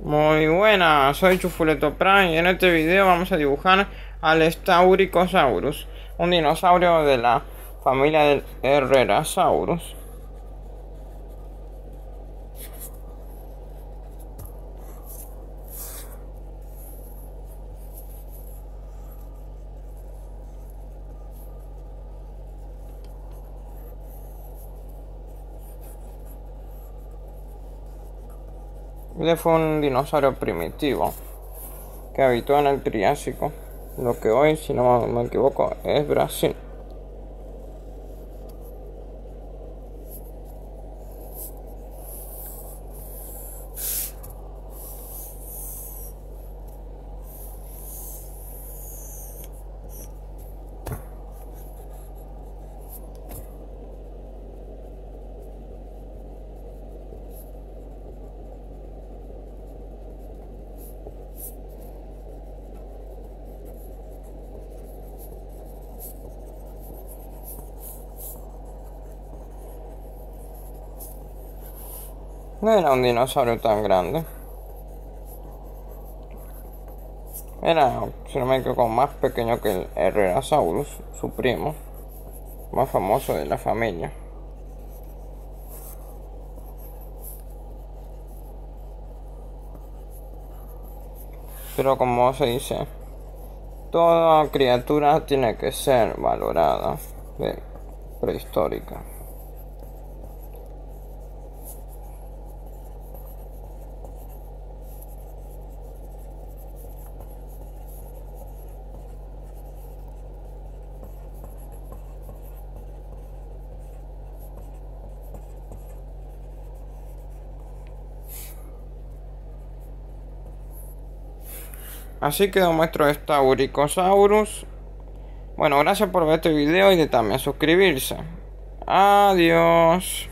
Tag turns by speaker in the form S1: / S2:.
S1: Muy buenas, soy Chufuleto Prime y en este video vamos a dibujar al Staurikosaurus, un dinosaurio de la familia del Herrerasaurus. Este fue un dinosaurio primitivo que habitó en el Triásico, lo que hoy, si no me equivoco, es Brasil. No era un dinosaurio tan grande. Era, si no me equivoco, más pequeño que el Herrerasaurus, su primo, más famoso de la familia. Pero como se dice, toda criatura tiene que ser valorada de prehistórica. Así quedó nuestro Staurikosaurus. Bueno, gracias por ver este video y de también suscribirse. Adiós.